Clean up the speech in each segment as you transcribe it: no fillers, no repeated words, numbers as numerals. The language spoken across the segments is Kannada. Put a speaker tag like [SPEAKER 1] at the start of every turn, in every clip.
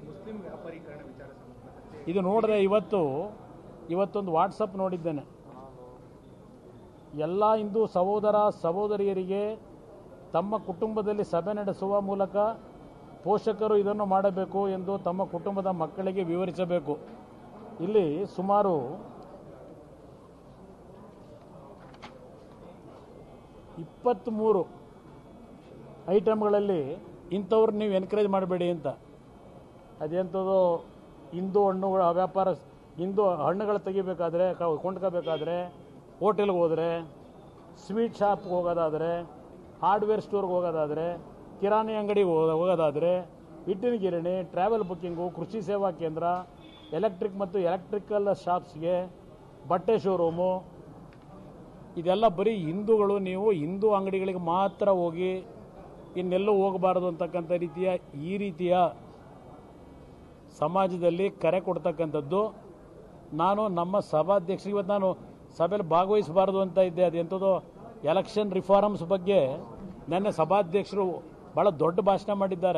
[SPEAKER 1] ಮುಸ್ಲಿಂ ವ್ಯಾಪಾರೀಕರಣ ವಿಚಾರ ಸಂಬಂಧ
[SPEAKER 2] ಇದು ನೋಡಿದ್ರೆ ಇವತ್ತೊಂದು ವಾಟ್ಸಪ್ ನೋಡಿದ್ದೇನೆ. ಎಲ್ಲ ಹಿಂದೂ ಸಹೋದರ ಸಹೋದರಿಯರಿಗೆ ತಮ್ಮ ಕುಟುಂಬದಲ್ಲಿ ಸಭೆ ನಡೆಸುವ ಮೂಲಕ ಪೋಷಕರು ಇದನ್ನು ಮಾಡಬೇಕು ಎಂದು ತಮ್ಮ ಕುಟುಂಬದ ಮಕ್ಕಳಿಗೆ ವಿವರಿಸಬೇಕು. ಇಲ್ಲಿ ಸುಮಾರು 23 ಐಟಮ್ಗಳಲ್ಲಿ ಇಂಥವ್ರು ನೀವು ಎನ್ಕರೇಜ್ ಮಾಡಬೇಡಿ ಅಂತ. ಅದೆಂಥದ್ದು ಹಿಂದೂ ಹಣ್ಣುಗಳ ವ್ಯಾಪಾರ, ಹಿಂದೂ ಹಣ್ಣುಗಳು ತೆಗಿಬೇಕಾದ್ರೆ ಕೊಂಡ್ಕೋಬೇಕಾದ್ರೆ ಹೋಟೆಲ್ಗೆ ಹೋದರೆ, ಸ್ವೀಟ್ ಶಾಪ್ಗೆ ಹೋಗೋದಾದರೆ, ಹಾರ್ಡ್ವೇರ್ ಸ್ಟೋರ್ಗೆ ಹೋಗೋದಾದರೆ, ಕಿರಾಣಿ ಅಂಗಡಿಗೆ ಹೋಗೋದಾದರೆ, ಹಿಟ್ಟಿನ ಗಿರಣಿ, ಟ್ರಾವೆಲ್ ಬುಕ್ಕಿಂಗು, ಕೃಷಿ ಸೇವಾ ಕೇಂದ್ರ, ಎಲೆಕ್ಟ್ರಿಕ್ ಮತ್ತು ಎಲೆಕ್ಟ್ರಿಕಲ್ ಶಾಪ್ಸ್ಗೆ, ಬಟ್ಟೆ ಶೋರೂಮು, ಇದೆಲ್ಲ ಬರೀ ಹಿಂದೂಗಳು. ನೀವು ಹಿಂದೂ ಅಂಗಡಿಗಳಿಗೆ ಮಾತ್ರ ಹೋಗಿ ಇನ್ನೆಲ್ಲೂ ಹೋಗಬಾರದು ಅಂತಕ್ಕಂಥ ಈ ರೀತಿಯ ಸಮಾಜದಲ್ಲಿ ಕರೆ ಕೊಡ್ತಕ್ಕಂಥದ್ದು. ನಾನು ನಮ್ಮ ಸಭಾಧ್ಯಕ್ಷರಿಗೆ ಇವತ್ತು ನಾನು ಸಭೆಯಲ್ಲಿ ಭಾಗವಹಿಸಬಾರ್ದು ಅಂತ ಇದ್ದೆ. ಅದೆಂಥದ್ದು ಎಲೆಕ್ಷನ್ ರಿಫಾರ್ಮ್ಸ್ ಬಗ್ಗೆ ನೆನ್ನೆ ಸಭಾಧ್ಯಕ್ಷರು ಭಾಳ ದೊಡ್ಡ ಭಾಷಣ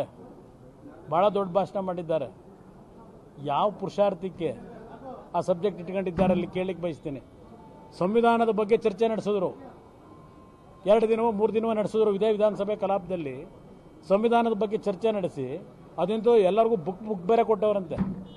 [SPEAKER 2] ಮಾಡಿದ್ದಾರೆ. ಯಾವ ಪುರುಷಾರ್ಥಕ್ಕೆ ಆ ಸಬ್ಜೆಕ್ಟ್ ಇಟ್ಕೊಂಡಿದ್ದಾರೆ ಅಲ್ಲಿ ಕೇಳಲಿಕ್ಕೆ ಬಯಸ್ತೀನಿ. ಸಂವಿಧಾನದ ಬಗ್ಗೆ ಚರ್ಚೆ ನಡೆಸಿದ್ರು, 2 ದಿನವೋ 3 ದಿನವೋ ನಡೆಸಿದ್ರು. ಇದೇ ವಿಧಾನಸಭೆ ಕಲಾಪದಲ್ಲಿ ಸಂವಿಧಾನದ ಬಗ್ಗೆ ಚರ್ಚೆ ನಡೆಸಿ ಅದಂತೂ ಎಲ್ಲರಿಗೂ ಬುಕ್ ಬೇರೆ ಕೊಟ್ಟವರಂತೆ.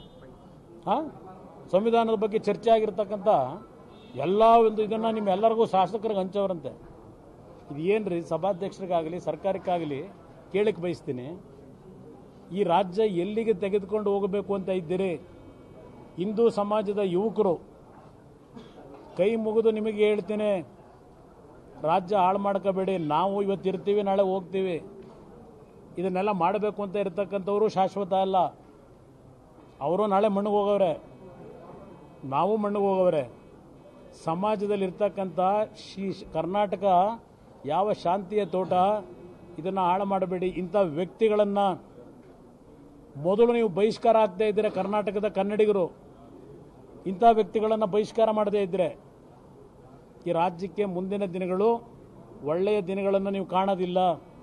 [SPEAKER 2] ಸಂವಿಧಾನದ ಬಗ್ಗೆ ಚರ್ಚೆ ಆಗಿರ್ತಕ್ಕಂಥ ಎಲ್ಲ ಒಂದು ಇದನ್ನು ನಿಮ್ಮೆಲ್ಲರಿಗೂ ಶಾಸಕರಿಗೆ ಹಂಚವರಂತೆ. ಇದು ಏನ್ರಿ ಸಭಾಧ್ಯಕ್ಷರಿಗಾಗಲಿ ಸರ್ಕಾರಕ್ಕಾಗಲಿ ಕೇಳಕ್ಕೆ ಬಯಸ್ತೀನಿ. ಈ ರಾಜ್ಯ ಎಲ್ಲಿಗೆ ತೆಗೆದುಕೊಂಡು ಹೋಗಬೇಕು ಅಂತ ಇದ್ದೀರಿ? ಹಿಂದೂ ಸಮಾಜದ ಯುವಕರು ಕೈ ಮುಗಿದು ನಿಮಗೆ ಹೇಳ್ತೇನೆ, ರಾಜ್ಯ ಹಾಳು ಮಾಡ್ಕೋಬೇಡಿ. ನಾವು ಇವತ್ತಿರ್ತೀವಿ, ನಾಳೆ ಹೋಗ್ತೀವಿ. ಇದನ್ನೆಲ್ಲ ಮಾಡಬೇಕು ಅಂತ ಇರ್ತಕ್ಕಂಥವರು ಶಾಶ್ವತ ಅಲ್ಲ. ಅವರು ನಾಳೆ ಮಣ್ಣಿಗೆ ಹೋಗೋರೆ, ನಾವು ಮಣ್ಣಿಗೆ ಹೋಗೋರೆ. ಸಮಾಜದಲ್ಲಿರ್ತಕ್ಕಂಥ ಕರ್ನಾಟಕ ಯಾವ ಶಾಂತಿಯ ತೋಟ, ಇದನ್ನು ಹಾಳು ಮಾಡಬೇಡಿ. ಇಂಥ ವ್ಯಕ್ತಿಗಳನ್ನು ಮೊದಲು ನೀವು ಬಹಿಷ್ಕಾರ ಆಗ್ತಾ ಇದ್ದೀರಾ. ಕರ್ನಾಟಕದ ಕನ್ನಡಿಗರು ಇಂಥ ವ್ಯಕ್ತಿಗಳನ್ನು ಬಹಿಷ್ಕಾರ ಮಾಡದೇ ಇದ್ದರೆ ಈ ರಾಜ್ಯಕ್ಕೆ ಮುಂದಿನ ದಿನಗಳು ಒಳ್ಳೆಯ ದಿನಗಳನ್ನು ನೀವು ಕಾಣೋದಿಲ್ಲ.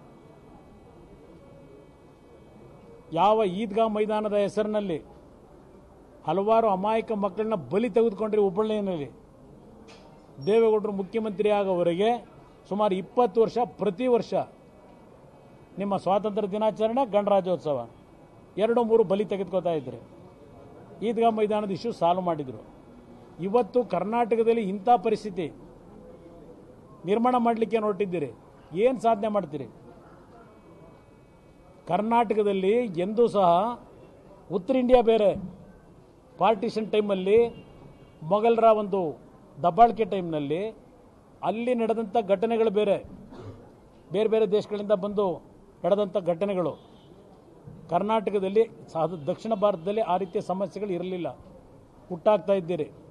[SPEAKER 2] ಯಾವ ಈದ್ಗಾ ಮೈದಾನದ ಹೆಸರಿನಲ್ಲಿ ಹಲವಾರು ಅಮಾಯಕ ಮಕ್ಕಳನ್ನ ಬಲಿ ತೆಗೆದುಕೊಂಡ್ರೆ ಹುಬ್ಬಳ್ಳಿಯಲ್ಲಿ ದೇವೇಗೌಡರು ಮುಖ್ಯಮಂತ್ರಿ ಆಗೋವರೆಗೆ ಸುಮಾರು 20 ವರ್ಷ ಪ್ರತಿ ವರ್ಷ ನಿಮ್ಮ ಸ್ವಾತಂತ್ರ್ಯ ದಿನಾಚರಣೆ, ಗಣರಾಜ್ಯೋತ್ಸವ 2-3 ಬಲಿ ತೆಗೆದುಕೋತಾ ಇದ್ರು. ಈದ್ಗಾ ಮೈದಾನದ ಇಶ್ಯೂ ಸಾಲ್ವ್ ಮಾಡಿದರು. ಇವತ್ತು ಕರ್ನಾಟಕದಲ್ಲಿ ಇಂಥ ಪರಿಸ್ಥಿತಿ ನಿರ್ಮಾಣ ಮಾಡಲಿಕ್ಕೆ ಹೊರಟಿದ್ದೀರಿ. ಏನು ಸಾಧನೆ ಮಾಡ್ತೀರಿ? ಕರ್ನಾಟಕದಲ್ಲಿ ಎಂದೂ ಸಹ ಉತ್ತರ ಇಂಡಿಯಾ ಬೇರೆ, ಪಾರ್ಟಿಷನ್ ಟೈಮಲ್ಲಿ ಮೊಘಲರ ಒಂದು ದಬ್ಬಾಳಿಕೆ ಟೈಮ್ನಲ್ಲಿ ಅಲ್ಲಿ ನಡೆದಂಥ ಘಟನೆಗಳು ಬೇರೆ, ಬೇರೆ ಬೇರೆ ದೇಶಗಳಿಂದ ಬಂದು ನಡೆದಂಥ ಘಟನೆಗಳು. ಕರ್ನಾಟಕದಲ್ಲಿ ದಕ್ಷಿಣ ಭಾರತದಲ್ಲಿ ಆ ರೀತಿಯ ಸಮಸ್ಯೆಗಳು ಇರಲಿಲ್ಲ. ಹುಟ್ಟಾಗ್ತಾ ಇದ್ದೀರಿ.